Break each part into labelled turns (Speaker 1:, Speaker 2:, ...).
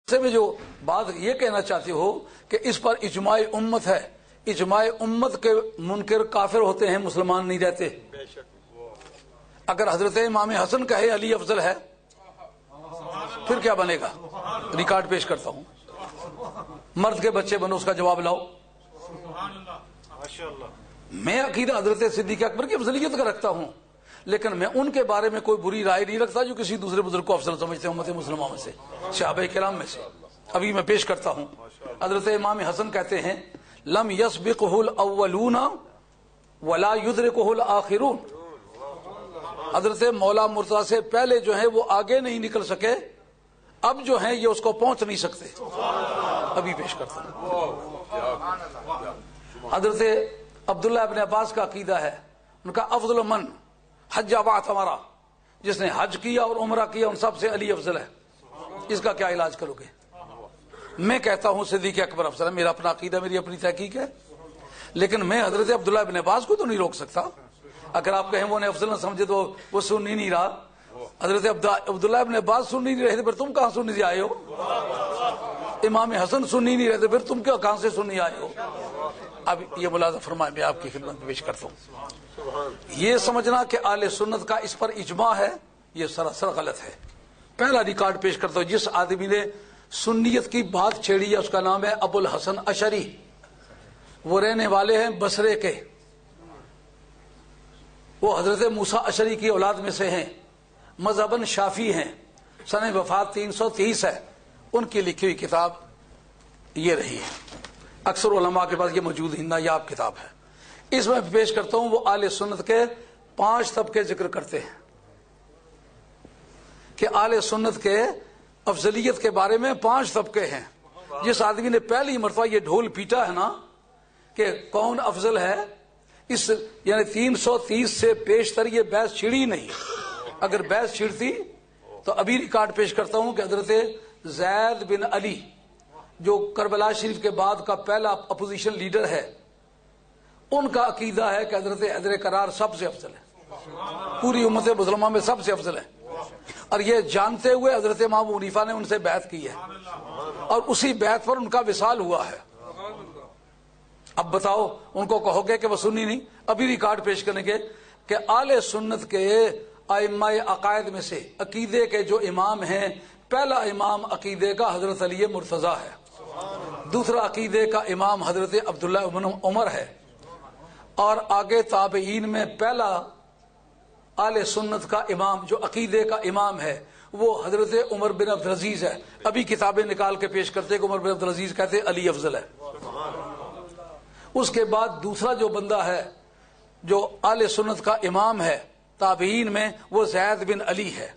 Speaker 1: سے میں جو بات یہ کہنا چاہتے ہو کہ اس پر اجماع امت ہے، اجماع امت کے منکر کافر ہوتے ہیں، مسلمان نہیں رہتے۔ اگر حضرت امام حسن کہے علی افضل ہے پھر کیا بنے گا؟ ریکارڈ پیش کرتا ہوں، مرد کے بچے بنو، اس کا جواب لاؤ۔ میں عقیدہ حضرت صدیق اکبر کی افضلیت کا رکھتا ہوں، لیکن میں ان کے بارے میں کوئی بری رائے نہیں رکھتا جو کسی دوسرے بزرگ کو افضل سمجھتے ہیں امت مسلمہ میں سے، صحابہ کرام میں سے۔ ابھی میں پیش کرتا ہوں، حضرت امام حسن کہتے ہیں لم یسبقہ الاولون ولا یدرکہ الاخرون۔ حضرت مولا مرتضیٰ سے پہلے جو ہیں وہ آگے نہیں نکل سکے، اب جو ہیں یہ اس کو پہنچ نہیں سکتے۔ ابھی پیش کرتا ہوں، حضرت عبداللہ ابن عباس کا عقیدہ ہے، ان کا افضل من حج واعتمرا، جس نے حج کیا اور عمرہ کیا ان سب سے علی افضل ہے۔ اس کا کیا علاج کرو گے؟ میں کہتا ہوں صدیق اکبر افضل ہے، میرا اپنا عقیدہ، میری اپنی تحقیق ہے، لیکن میں حضرت عبداللہ ابن عباس کو تو نہیں روک سکتا۔ اگر آپ کہیں وہ نے افضل نہ سمجھے تو وہ سن ہی نہیں رہا۔ حضرت عبداللہ ابن عباس سن ہی نہیں رہے تھے، پھر تم کہاں سننے سے آئے ہو؟ امام حسن سن ہی نہیں رہے تھے، پھر تم کہاں سے سننے آئے ہو؟ اب یہ ملاحظہ فرمائے، میں آپ کی خدمت میں پیش کرتا ہوں۔ یہ سمجھنا کہ اہل سنت کا اس پر اجماع ہے، یہ سراسر غلط ہے۔ پہلا ریکارڈ پیش کرتا ہوں، جس آدمی نے سنیت کی بات چھیڑی ہے اس کا نام ہے ابو الحسن اشعری، وہ رہنے والے ہیں بصرے کے، وہ حضرت موسیٰ اشعری کی اولاد میں سے ہیں، مذہباً شافعی ہیں، سن وفات 330 ہے۔ ان کی لکھی ہوئی کتاب یہ رہی ہے، اکثر علماء کے پاس یہ موجود ہی نایاب کتاب ہے۔ اس میں پیش کرتا ہوں، وہ اہل سنت کے 5 طبقے ذکر کرتے ہیں کہ اہل سنت کے افضلیت کے بارے میں 5 طبقے ہیں۔ جس آدمی نے پہلی مرتبہ یہ ڈھول پیٹا ہے نا کہ کون افضل ہے، اس یعنی 330 سے پیشتر یہ بحث چھڑی نہیں۔ اگر بحث چھڑتی تو ابھی ریکارڈ پیش کرتا ہوں کہ حضرت زید بن علی جو کربلا شریف کے بعد کا پہلا اپوزیشن لیڈر ہے، ان کا عقیدہ ہے کہ حضرت حیدر کرار سب سے افضل ہے، پوری امت مسلمہ میں سب سے افضل ہے، اور یہ جانتے ہوئے حضرت امام حنیفہ نے ان سے بیعت کی ہے، اور اسی بیعت پر ان کا وصال ہوا ہے۔ اب بتاؤ ان کو کہو گے کہ وہ سنی نہیں؟ ابھی ریکارڈ پیش کریں گے کہ اہل سنت کے ائمہ عقائد میں سے عقیدے کے جو امام ہیں، پہلا امام عقیدے کا حضرت علی مرتضیٰ ہے، دوسرا عقیدے کا امام حضرت عبداللہ بن عمر ہے، اور آگے تابعین میں پہلا اہل سنت کا امام جو عقیدے کا امام ہے وہ حضرت عمر بن عبدالعزیز ہے۔ ابھی کتابیں نکال کے پیش کرتے کہ عمر بن عبدالعزیز کہتے علی افضل ہے۔ اس کے بعد دوسرا جو بندہ ہے جو اہل سنت کا امام ہے تابعین میں، وہ زید بن علی ہے۔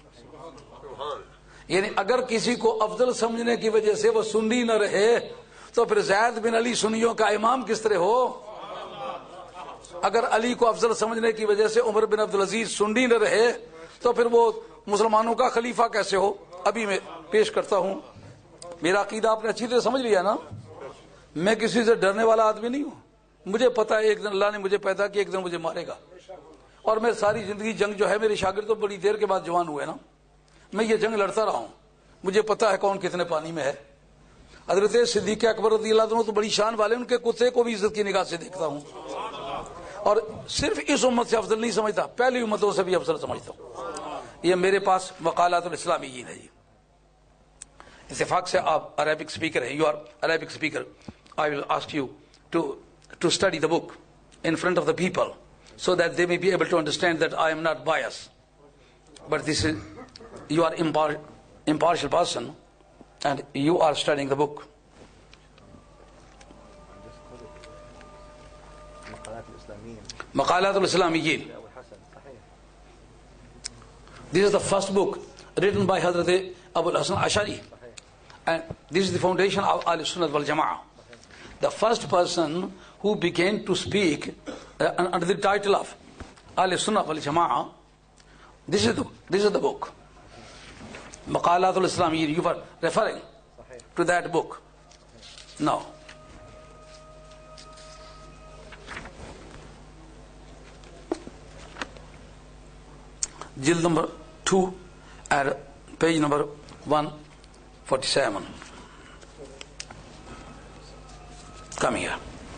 Speaker 1: یعنی اگر کسی کو افضل سمجھنے کی وجہ سے وہ سنی نہ رہے تو پھر زید بن علی سنیوں کا امام کس طرح ہو؟ اگر علی کو افضل سمجھنے کی وجہ سے عمر بن عبدالعزیز سنی نہ رہے تو پھر وہ مسلمانوں کا خلیفہ کیسے ہو؟ ابھی میں پیش کرتا ہوں۔ میرا عقیدہ آپ نے اچھی طرح سمجھ لیا نا، میں کسی سے ڈرنے والا آدمی نہیں ہوں۔ مجھے پتا ہے ایک دن اللہ نے مجھے پیدا کیا، ایک دن مجھے مارے گا، اور میں ساری زندگی جنگ جو ہے، میرے شاگرد تو بڑی دیر کے بعد جوان ہوئے نا، میں یہ جنگ لڑتا رہا ہوں، مجھے پتا ہے کون کتنے پانی میں ہے۔ حضرت صدیق اکبر رضی اللہ عنہ تو بڑی شان والے، ان کے کتے کو بھی عزت کی نگاہ سے دیکھتا ہوں، اور صرف اس امت سے افضل نہیں سمجھتا، پہلی امتوں سے بھی افضل سمجھتا ہوں۔ یہ میرے پاس مقالات الاسلامیین ہے۔ اتفاق سے آپ عربک اسپیکر ہیں، you are Arabic speaker, I will ask you to study the book in front of the people so that they may be able to understand that I am not biased, but this is, you are impartial person and you are studying the book. Maqalat al-Islamiyyin. This is the first book written by Hazrat Abul Hasan Ash'ari, and this is the foundation of Ahl-Sunnah wal Jama'ah. The first person who began to speak under the title of Ahl-Sunnah wal Jama'ah, this is the book, Maqalat al-Islamiyyin. You were referring to that book. Now, jild number 2 and page number 1 47. Come here.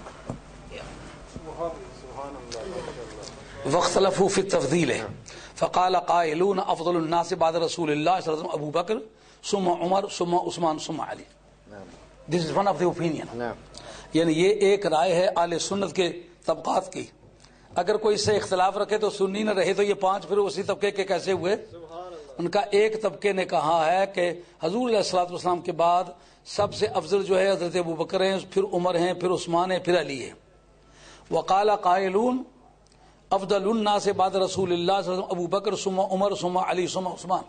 Speaker 1: واختلفوا في التفضيل فقال قائلون افضل الناس بعد رسول الله صلى الله عليه وسلم ابو بکر ثم عمر ثم عثمان ثم علی. This is one of the opinion. یعنی یہ ایک رائے ہے اہل سنت کے طبقات کی. اگر کوئی اس سے اختلاف رکھے تو سنی نہ رہے تو یہ پانچ پھر اسی طبقے کے کیسے ہوئے؟ ان کا ایک طبقے نے کہا ہے کہ حضور علیہ الصلوۃ والسلام کے بعد سب سے افضل جو ہے حضرت ابو بکر ہیں، پھر عمر ہیں، پھر عثمان ہیں، پھر علی ہے. وقال قائلون افضل الناس بعد رسول اللہ صلی اللہ علیہ وسلم ابو بکر ثم عمر ثم علی ثم عثمان.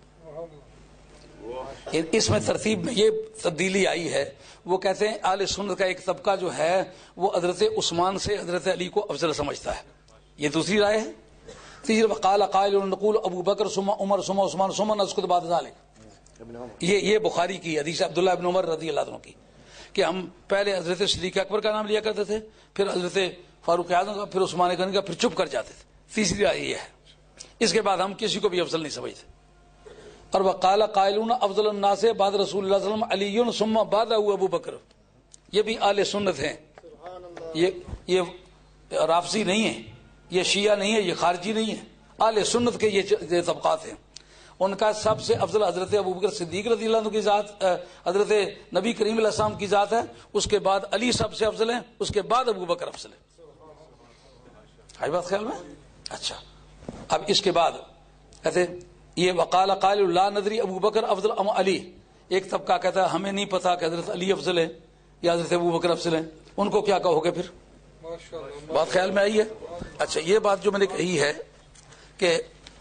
Speaker 1: اس میں ترتیب میں یہ تبدیلی آئی ہے. وہ کہتے ہیں اہل سنت کا ایک طبقہ جو ہے وہ حضرت عثمان سے حضرت علی کو افضل سمجھتا ہے. یہ دوسری رائے ہے. تیسری وقال قائل نقول ابو بکر ثم عمر ثم عثمان ثم نسکت بعد ذلك. یہ بخاری کی حدیث عبداللہ ابن عمر رضی اللہ عنہ کی کہ ہم پہلے حضرت صدیق اکبر کا نام لیا کرتے تھے، پھر حضرت فاروق اعظم کا، پھر عثمان غنی کا، پھر چپ کر جاتے تھے. تیسری رائے یہ ہے. اس کے بعد ہم کسی کو بھی افضل نہیں سمجھتے. اور وقال قائلون افضل الناس بعد رسول اللہ صلی اللہ علیہ وسلم علی ثم بعدہ ابو بکر. یہ بھی اہل سنت ہیں. یہ رافضی نہیں ہے، یہ شیعہ نہیں ہے، یہ خارجی نہیں ہے. اہل سنت کے یہ طبقات ہیں. ان کا سب سے افضل حضرت ابو بکر صدیق رضی اللہ عنہ کی ذات، حضرت نبی کریم علیہ السلام کی ذات ہے. اس کے بعد علی سب سے افضل ہیں، اس کے بعد ابو بکر افضل ہے. ہے بات خیال میں؟ اچھا. اب اس کے بعد کہتے یہ وقال قائل لا ندری ابو بکر افضل ام علی. ایک طبقہ کہتا ہے ہمیں نہیں پتا کہ حضرت علی افضل ہے یا حضرت ابو بکر افضل ہیں. ان کو کیا کہو گے پھر؟ بات خیال میں آئی ہے؟ اچھا. یہ بات جو میں نے کہی ہے کہ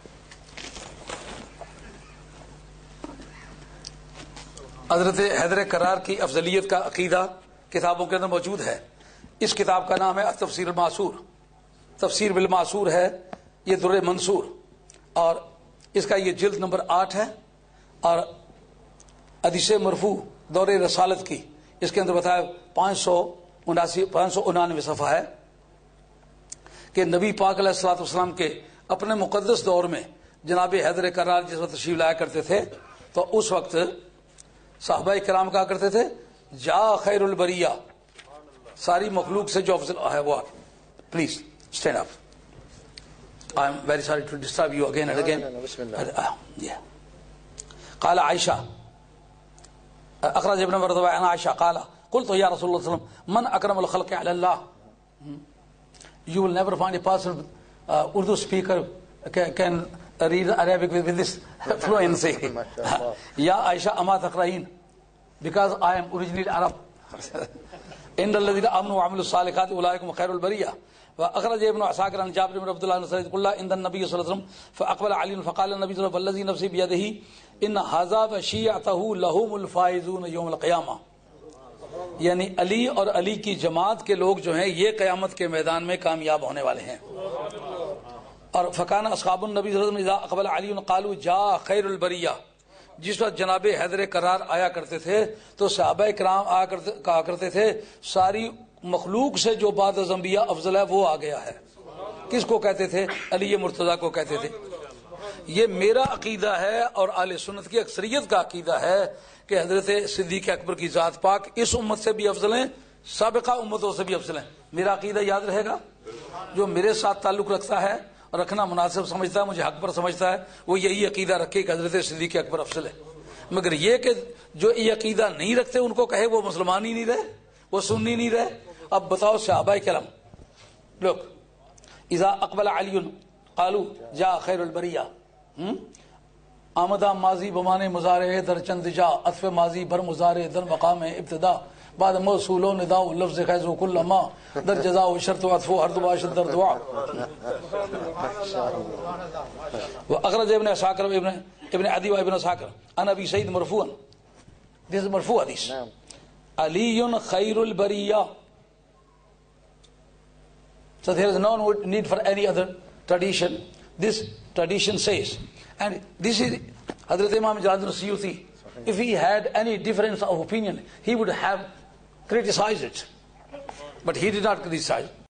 Speaker 1: حضرت حیدر کرار کی افضلیت کا عقیدہ کتابوں کے اندر موجود ہے. اس کتاب کا نام ہے تفسیر المعصور. تفسیر بالمعصور ہے، یہ در منصور، اور اس کا یہ جلد نمبر 8 ہے. اور حدیث مرفوع دور رسالت کی اس کے اندر بتایا 599 صفحہ ہے کہ نبی پاک علیہ الصلوۃ والسلام کے اپنے مقدس دور میں جناب حیدر کرار جس وقت تشریف لایا کرتے تھے تو اس وقت صحابہ کرام کہا کرتے تھے جا خیر البریہ، ساری مخلوق سے جو افضل ہے وہ. Please stand up. I am very sorry to disturb you again and again. Yeah. قال عائشہ اخرج ابن مردوہ عن عائشہ قال قلت یا رسول اللہ صلی اللہ علیہ وسلم من اکرم الخلق علی اللہ. You will never find a person Urdu speaker can read Arabic with this fluency. Ya Aisha ama taqra'in because I am originally Arab. ان الذين امنوا وعملوا الصالحات اولئك خير البريه. واخرج ابن عساكر عن جابر بن عبد الله بن قال ان النبي صلى الله عليه وسلم فاقبل علي فقال النبي صلى الله عليه وسلم والذي نفسي بيده ان هذا وشيعته لهم الفائزون يوم القيامه. یعنی علی اور علی کی جماعت کے لوگ جو ہیں یہ قیامت کے میدان میں کامیاب ہونے والے ہیں. اور فکان اصحاب النبی صلی اللہ علیہ وسلم اذا اقبل علی قالوا جاء خیر البریہ. جس وقت جناب حیدر کرار آیا کرتے تھے تو صحابہ کرام کہا کرتے تھے ساری مخلوق سے جو بعد از انبیاء افضل ہے وہ آ گیا ہے. کس کو کہتے تھے؟ علی مرتضیٰ کو کہتے تھے. یہ میرا عقیدہ ہے اور اہل سنت کی اکثریت کا عقیدہ ہے کہ حضرت صدیق اکبر کی ذات پاک اس امت سے بھی افضل ہیں، سابقہ امتوں سے بھی افضل ہیں. میرا عقیدہ یاد رہے گا. جو میرے ساتھ تعلق رکھتا ہے اور رکھنا مناسب سمجھتا ہے، مجھے حق پر سمجھتا ہے، وہ یہی عقیدہ رکھے کہ حضرت صدیق اکبر افضل ہے. مگر یہ کہ جو یہ عقیدہ نہیں رکھتے ان کو کہے وہ مسلمان ہی نہیں رہے، وہ سنی نہیں رہے. اب بتاؤ صحابہ کرام لوگ اذا اقبل علی قالوا جاء خیر البریہ. آمدہ ماضی بمانے مضارع در چند جا عطف ماضی بر مضارع در مقام ابتدا بعد موصول و نداء لفظ خیز و کل ما در جزاء و شرط و عطف و ہر باشد در دعا. واخرج ابن عساکر ابن عدی و ابن عساکر عن ابی سعید مرفوعا. This is مرفوع حدیث. علی خیر البریہ. So there is no need for any other tradition. This tradition says, and this is Hazrat Imam Jalaluddin Suyuti. If he had any difference of opinion, he would have criticized it, but he did not criticize.